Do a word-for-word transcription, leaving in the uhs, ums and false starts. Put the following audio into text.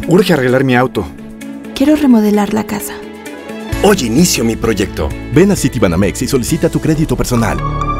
Urge arreglar mi auto. Quiero remodelar la casa. Hoy inicio mi proyecto. Ven a Citibanamex y solicita tu crédito personal.